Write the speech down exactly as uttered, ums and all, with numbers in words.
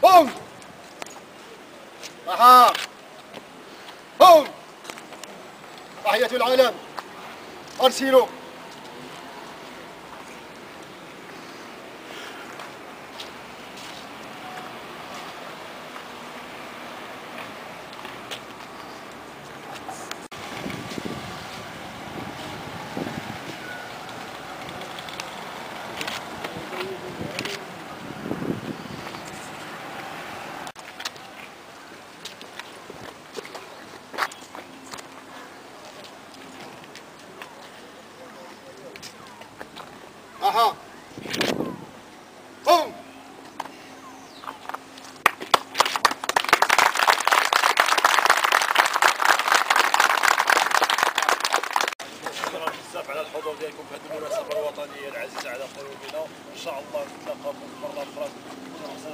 هم أها هم تحية العالم أرسلوا. أها هم شكرا بزاف على الحضور ديالكم في هذه المناسبة الوطنية العزيزة على قلوبنا. إن شاء الله نتلاقاو في مرة أخرى.